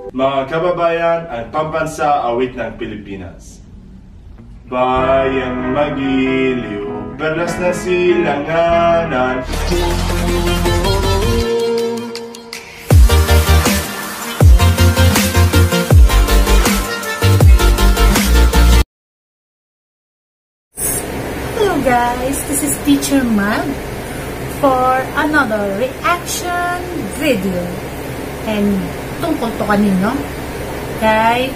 Mga kababayan, ang pambansa awit ng Pilipinas. Bayang magiliw, perlas na silanganan. Hello guys, this is Teacher Mag for another reaction video. And tungkol to kanino? Kay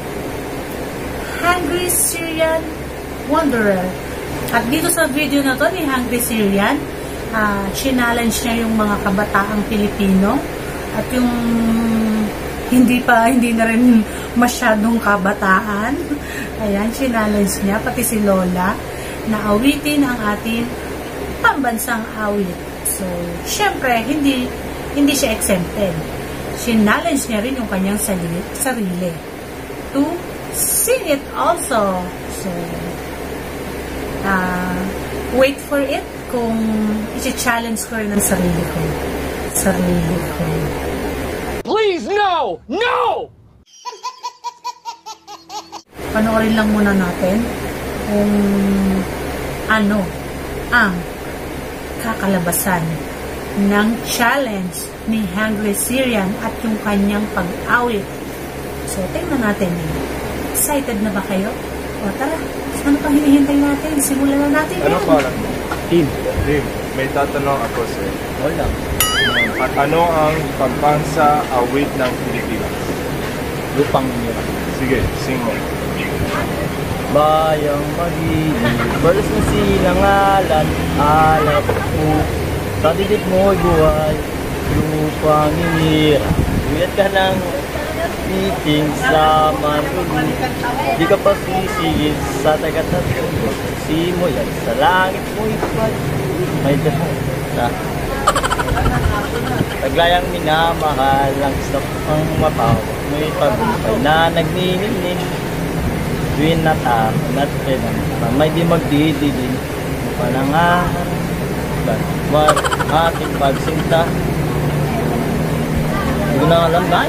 Hungry Syrian Wanderer. At dito sa video na to ni Hungry Syrian, challenge niya yung mga kabataang Pilipino at yung hindi na rin masyadong kabataan. Ayan, challenge niya pati si Lola na awitin ang ating pambansang awit. So, syempre, hindi siya exempted. Challenge niya rin yung kanyang sarili to sing it also. So, wait for it kung isi-challenge ko rin ang sarili ko. Please, no! No! Panoorin lang muna natin kung ano ang kakalabasan ng challenge ni Hungry Syrian at yung kanyang pag-awit. So, tingnan natin yun. Excited na ba kayo? O tara, ano pang hinihintay natin? Simulan na natin Ano yan. parang? Team, may tatanong ako sir. Wala. At ano ang pambansa awit ng Pilipinas? Lupang nila. Sige, sing mo. Bayang magiliw, perlas na silangalan, alat mo. Sa dibdib mo'y buhay, lupang inira. Uyat ka ng iting sa manulog. Di ka pa sisigit sa tagat-at simoy at sa langit mo'y pag. May dahan na taglayang minamahal ang isap ang matawa. Mo'y pagulpay na nagnininig. Tuwin na takon at kailan may di magdidilin. Panangahan wag ating pagsinta. Hindi ko na alam na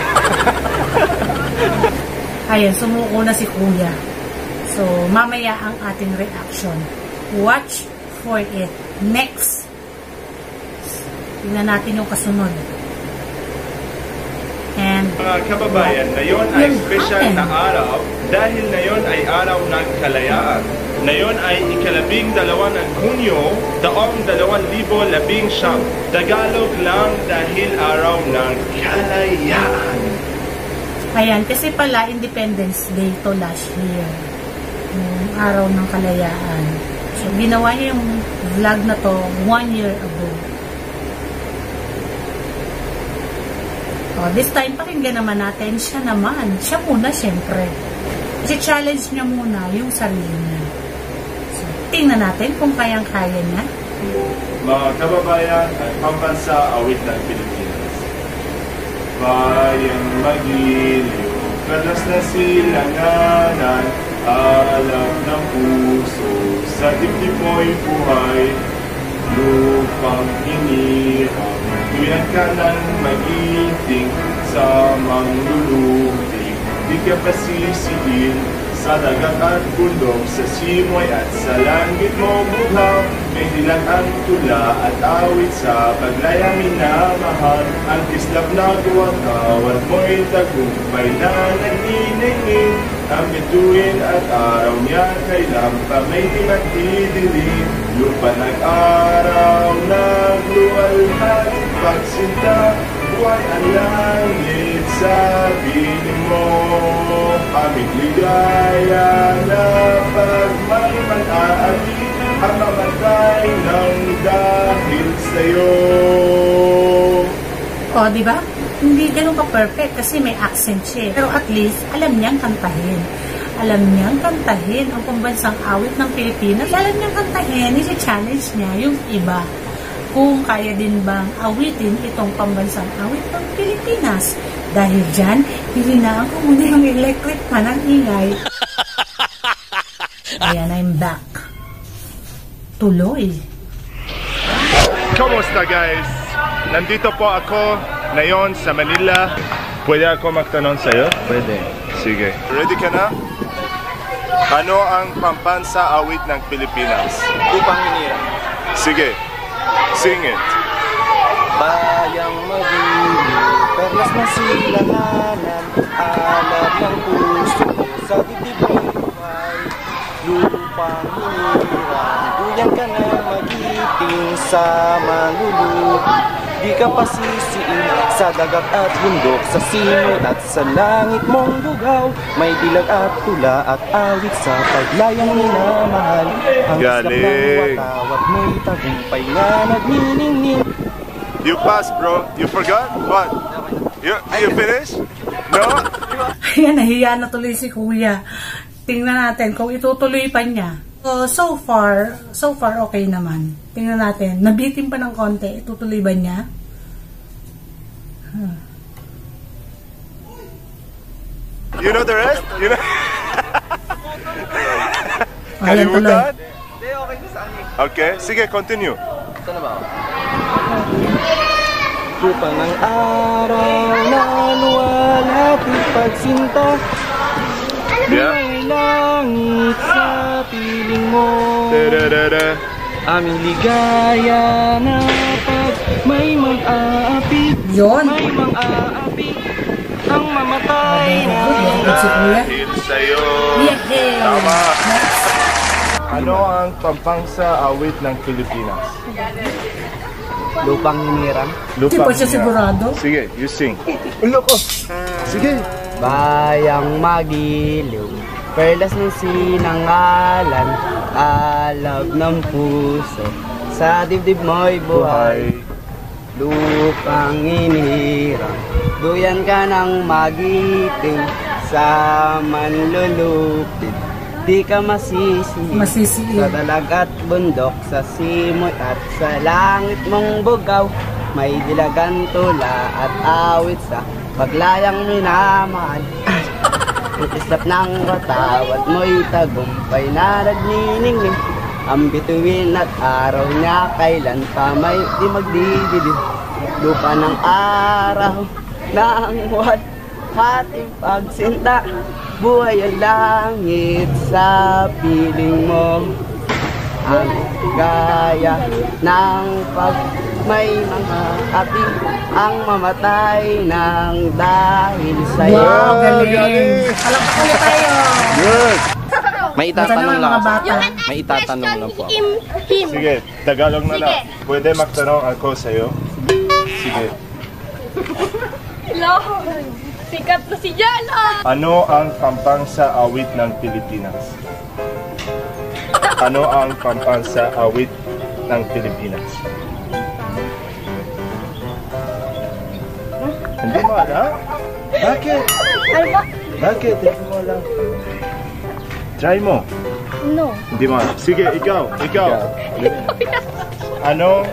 Ayan, sumuko na si Kuya. So, mamaya ang ating reaction. Watch for it. Next. Tingnan natin yung kasunod. And Mga kababayan, ngayon ay special na araw dahil ngayon ay araw ng kalayaan. Ngayon ay ika-12 ng Hunyo, taong 2019. Tagalog lang dahil araw ng kalayaan. ayan, kasi pala Independence Day to last year. Yung araw ng kalayaan. So, ginawa niya yung vlog na to 1 year ago. This time, pakinggan naman natin siya naman. Siya muna, syempre. I-challenge niya muna yung sarili niya. So, tingnan natin kung kayang-kaya niya. Mga kababayan, ang pambansa awit ng Pilipinas. Bayang magiliw, perlas na silanganan, alam ng puso, sa dibdib mo'y buhay, lupang inirang. Tuyan ka ng magiting sa mangluluting. Di ka pasisigil sa dagat at bundok, sa simoy at sa langit mo buhaw. May dilag ang tula at awit sa paglayang minamahal. Ang kislap na guwang-awat mo'y tagumpay na nagniningin. Ang bituin at araw niya kay lampa may di magdidilim. Lupa nag-araw, nagluwalhati pagsinta, buhay ang langit sa piling mo. Aming ligaya na pag may mag-aali, ang mamatay ng dahil sa'yo. O, di ba? Hindi ganun ka-perfect kasi may accent siya. Pero at least, alam niyang kantahin. Alam niyang kantahin ang pambansang awit ng Pilipinas. Alam niyang kantahin, isi-challenge niya yung iba. Kung kaya din bang awitin itong pambansang awit ng Pilipinas. Dahil dyan, hilinaan ko muna yung electric pan ng ingay. Ayan, I'm back. Tuloy. Kamusta guys? Nandito po ako ngayon sa Manila Pwede ako magtanong sa'yo? Pwede. Sige. Ready ka na? Ano ang pambansa awit ng Pilipinas? Lupang hinirang. Sige. Sing it. Bayang magili, perlas na silanganan, alam ng puso sa dibdib ay lupang hinirang. Duyan ka na magiting sa malulupit, di ka pasisiin sa dagat at bundok, sa simot at sa langit mong lugaw. May dilag at tula at awit sa paglayang minamahal. Ang islap ng watawat mo'y tagumpay na nagniningning. You passed, bro. You forgot? What? You finished? No? Ayan, nahiya na tuloy si Kuya. Tingnan natin kung itutuloy pa niya. So far okay naman. Tingnan natin. Nabitin pa ng konti. Itutuloy ba niya? You know the rest? You know? Ayan tuloy. Okay, sige, continue. Saan na ba ako? Upang ang araw na luwalhati pagsinta, Yeah. may langit sa piling mo. Da-da-da-da. Aming ligaya na pag may mag-aapi, Yun. may mag-aapi, ang mamatay na. Good si Kuya. Dahil sa'yo. Yehey! Tama. Next. Ano ang pambansa awit ng Pilipinas? Lupang hinirang. Hindi pa siya sigurado. Sige, you sing. Ulo ko. Sige. Bayang magiliw, perlas ng sinangalan, alab ng puso, sa dibdib mo'y buhay. Lupang hinirang, duyan ka ng magiting, sa manlulupit, di ka masisiin. Sa dalag at bundok, sa simoy at sa langit mong bugaw, may dilagan tula at awit sa paglayang minamahal. Islap ng watawat mo'y tagumpay na nagniningning. Ang bituin at araw niya kailan pa may di magdidilim. Lupa ng araw ng hating pagsinta, buhay ang langit sa piling mo. Ang gaya ng pag may mga api, ang mamatay ng dahil sa'yo. Wow, galing. Alam ko ulit tayo. Good. May itatanong lang mga ako. bata. May itatanong lang po ako. Sige, Tagalog na lang. Pwede magtanong ako sa'yo? Sige. Hello! Sikat na si Jana! Ano ang pambansa awit ng Pilipinas? Ano ang pambansa awit ng Pilipinas? Hindi mo alam? Bakit? Ano ba? Bakit? Hindi mo alam? Try mo. No. Hindi mo alam. Sige, ikaw. Ano?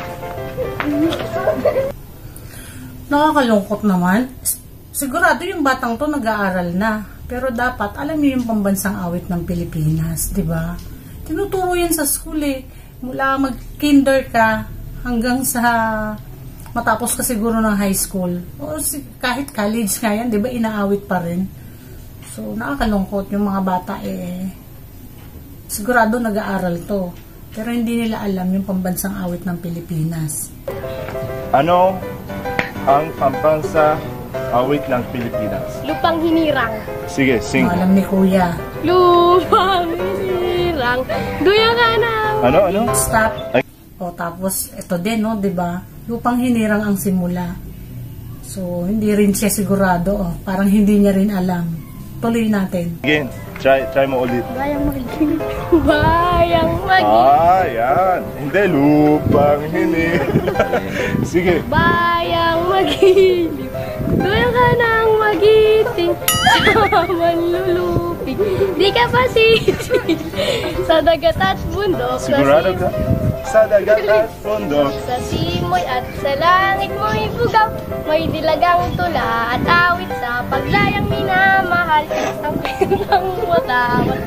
Nakakalungkot naman. Sigurado yung batang to nag-aaral na. Pero dapat alam niyo yung pambansang awit ng Pilipinas, di ba? Tinuturo yan sa school eh. Mula mag-kinder ka hanggang sa matapos ka siguro ng high school. O kahit college nga yan, di ba, inaawit pa rin. So, nakakalungkot yung mga bata eh. Sigurado nag-aaral to. Pero hindi nila alam yung pambansang awit ng Pilipinas. Ano ang pambansa awit ng Pilipinas? Lupang hinirang. Sige, sing. Alam ni Kuya. Lupang hinirang. Duya ka na. Ano? Stop. Ay. O tapos, ito din, no, di ba? Lupang hinirang ang simula. So, hindi rin siya sigurado. Oh. Parang hindi niya rin alam. Tuloy natin. Again, try mo ulit. Bayang magiging. Bayang magiging. Ah, yan. Hindi, lupang Sige. Bayang magiging. Duya ka ng magiting. Sa manlulupig. Di ka pasisig. Sa dagat at bundok. Sigurado ka? Sa dagat at bundok. Sa simoy at sa langit mo'y bugaw. May dilagang tula at awit sa paglayang minamahal. Ang pinang watawat.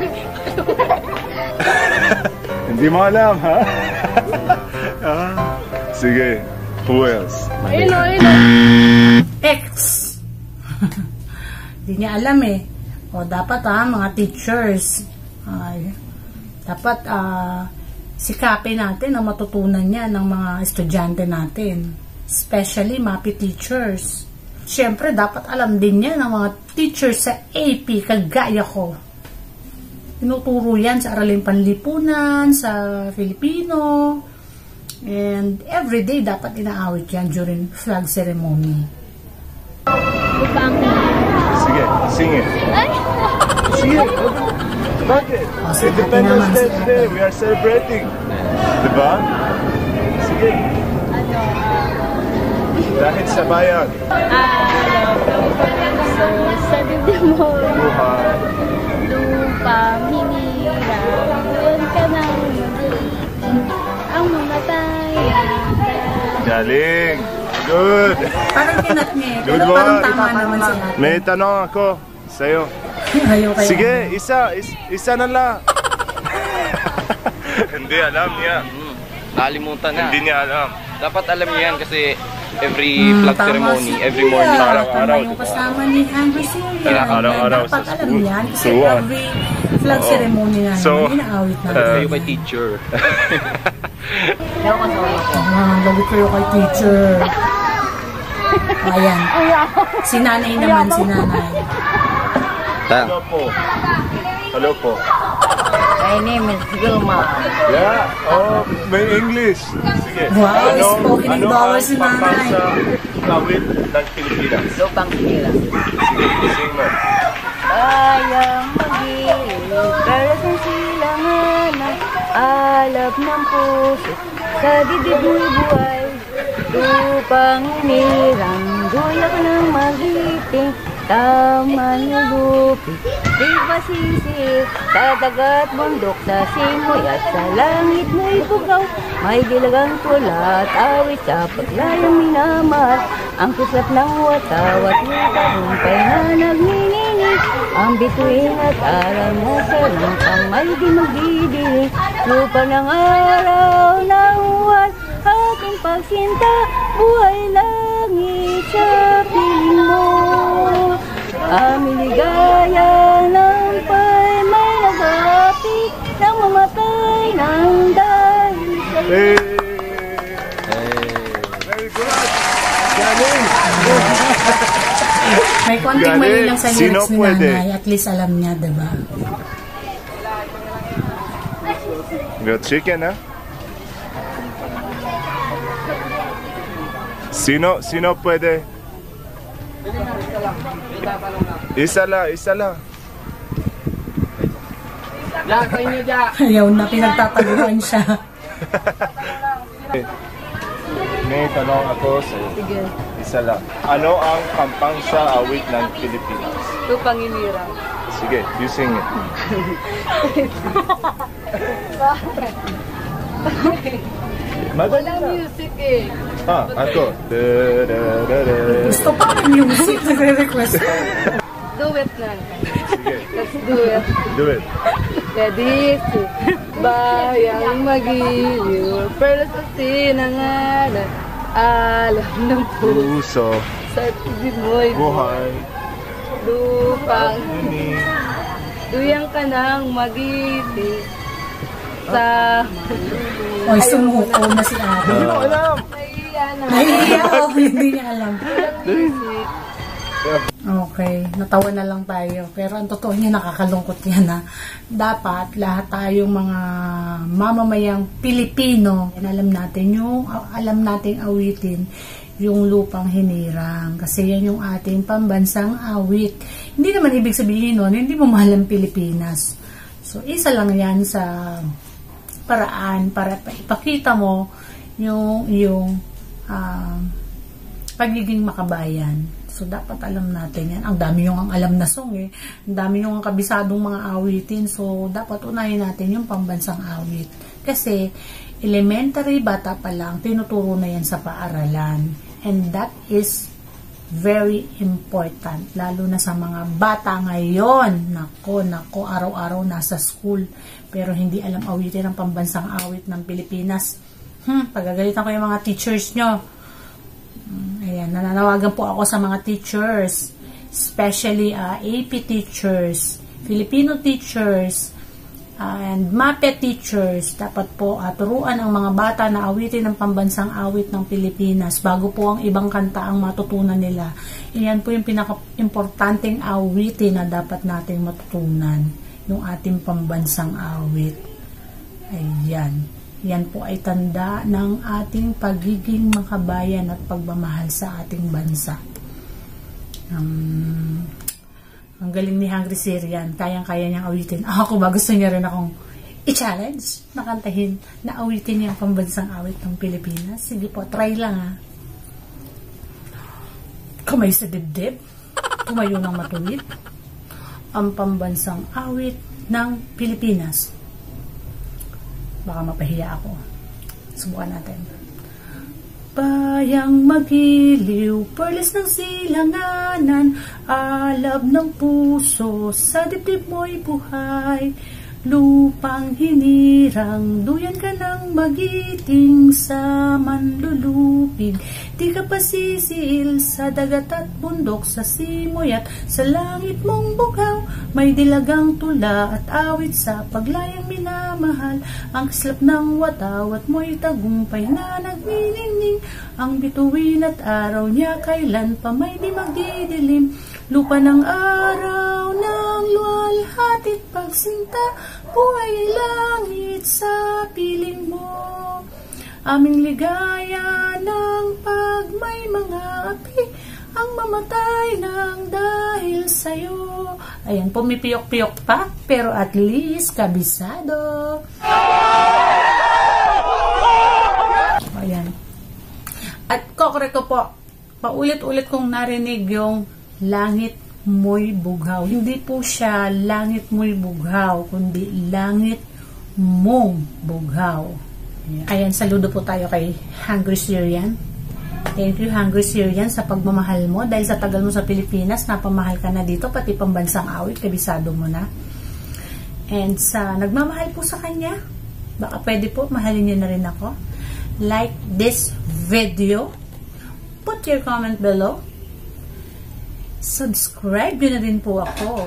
Hindi mo alam, ha? Sige. Who else? Ayun o. X. Hindi niya alam eh. O dapat mga teachers, dapat sikapin natin na matutunan niya ng mga estudyante natin. Especially MAPI teachers. Siyempre, dapat alam din niya ng mga teachers sa AP, kagaya ko. Tinuturo yan sa Araling Panlipunan, sa Filipino, and everyday dapat inaawit yan during flag ceremony. Sige, sing it. Sige. Bakit? Independence Day today, we are celebrating. Diba? Sige. Dahil sa bayan. So, sabi din mo, lupang hinirang, huwag ka nang ang mamatay. Galing. Good. Parang kinat niya. Good Pero parang one. tama naman si ate. May tanong ako sa'yo. Ayaw kayo. Sige, isa na lang. Hindi alam niya. Nakalimutan na. Hindi niya alam. Dapat alam niya yan kasi every flag ceremony, every morning. Araw-araw, Yung diba? kasama ni Henry Sirian. Araw-araw Dapat sa alam school. yan. Kasi So, every flag ceremony nga So, naman, inaawit natin. Kayo kay teacher. Galit kayo kay teacher. Ayan. Si nanay naman, si nanay. Hello po. Hello po. My name is Vilma. Yeah. Oh, may English. Sige. Wow, spoken in bawal si nanay. pangbansa kawit ng Pilipinas? Lupang Hinira. Sige, sing mo. Bayang mag-ilig, karasan silangan ng alab ng puso. Sa dibdib mo'y buhay, lupang hinirang, gulak ng magiting, taman ng lupi. Di ba sisip, sa dagat bundok, sa simoy at sa langit mo'y bugaw. May dilagang tula at awit sa paglayang minamahal. Ang kislap ng watawat witarumpay na nagniningig. Ang bituin at aral mo sa lupang may di magdidiling. Lupa ng araw ng uwan, aking pagsinta, buhay langit sa piling mo. Aming ligaya ng pay may naghapi nang mamatay ng dahil sa Hey. Very good. Galing. May konting Galing. mali lang sa Sino lyrics ni pwede? nanay. At least alam niya, diba? Good chicken, ha? Sino pwede? Isa lang. Ayaw na, pinagtataguan siya. May tanong ako sa'yo. Sige, Isa lang. Ano ang pambansa awit ng Pilipinas? lupang hinira. Sige, you sing it. Madali na. Music eh. Ako. Gusto pa ng music, nagre-request. Do it na. Sige, Let's do it. do it. Ready? Bayang mag-iiw, pero sa sinangalan, alam ng puso. Puso, Sa tibig mo'y buhay, lupang, uni. duyang ka nang mag-ibig. Sa Oy, sumuko na si ate. Hindi mo alam. naiya na. Nahihiya ako, hindi niya alam. Music. Okay, natawa na lang tayo. Pero ang totoo niya, nakakalungkot yan ha. Dapat lahat tayong mga mamamayang Pilipino, alam nating awitin yung lupang hinirang. Kasi yan yung ating pambansang awit. Hindi naman ibig sabihin nun, hindi mo mahal ang Pilipinas. So, isa lang yan sa paraan para ipakita mo yung pagiging makabayan. So, dapat alam natin yan. Ang dami yung ang alam na song eh. Ang dami yung ang kabisadong mga awitin. So, dapat unahin natin yung pambansang awit. Kasi, elementary, bata pa lang, tinuturo na yan sa paaralan. And that is very important. Lalo na sa mga bata ngayon. Nako, araw-araw nasa school. Pero hindi alam awitin ang pambansang awit ng Pilipinas. Pagagalitan ko yung mga teachers nyo. Ayan, nananawagan po ako sa mga teachers. especially AP teachers, Filipino teachers, and MAPE teachers, dapat po turuan ang mga bata na awitin ng pambansang awit ng Pilipinas bago po ang ibang kanta ang matutunan nila. Iyan po yung pinaka-importanting awitin na dapat natin matutunan, yung ating pambansang awit. Ayan. Yan po ay tanda ng ating pagiging makabayan at pagmamahal sa ating bansa. Ang galing ni Hungry Syrian, kayang-kaya niyang awitin. Ako ba, gusto niya rin akong i-challenge na kantahin, na awitin niya ang pambansang awit ng Pilipinas. Sige po, try lang Kamay sa dibdib, tumayo ng matuwid, ang pambansang awit ng Pilipinas. Baka mapahiya ako. Subukan natin. Bayang magiliw, perles ng silanganan, alab ng puso, sa dibdib mo'y buhay. Lupang hinirang, duyan ka ng magiting sa manlulupig. Di ka pasisiil sa dagat at bundok, sa simoy at sa langit mong bughaw. May dilagang tula at awit sa paglayang minamahal. Ang kislap ng wataw at mo'y tagumpay na nagniningning. Ang bituin at araw niya kailan pa may di magdidilim. Lupa ng araw ng luwalhati't pagsinta, buhay ay langit sa piling mo. Aming ligaya ng pag may mga api, ang mamatay ng dahil sa'yo. Ayan, pumipiyok-piyok pa, pero at least kabisado. Ayan. At kokore ko po, paulit-ulit kong narinig yung langit mo'y bughaw. Hindi po siya langit mo'y bughaw, kundi langit mong bughaw. Ayan, saludo po tayo kay Hungry Syrian. Thank you, Hungry Syrian, sa pagmamahal mo. Dahil sa tagal mo sa Pilipinas, napamahal ka na dito, pati pambansang awit, kabisado mo na. And sa nagmamahal po sa kanya, baka pwede po, mahalin niyo na rin ako. Like this video. Put your comment below. Subscribe nyo na din po ako.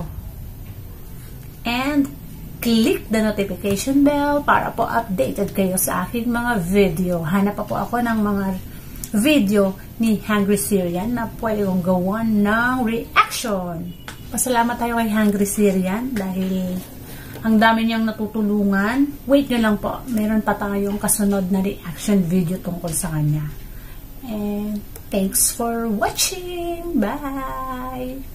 And click the notification bell para po updated kayo sa aking mga video. Hanap pa po ako ng mga video ni Hungry Syrian na pwede kong gawan ng reaction. Pasalamat tayo kay Hungry Syrian dahil ang dami niyang natutulungan. Wait nyo lang po, meron pa tayong kasunod na reaction video tungkol sa kanya. And thanks for watching. Bye!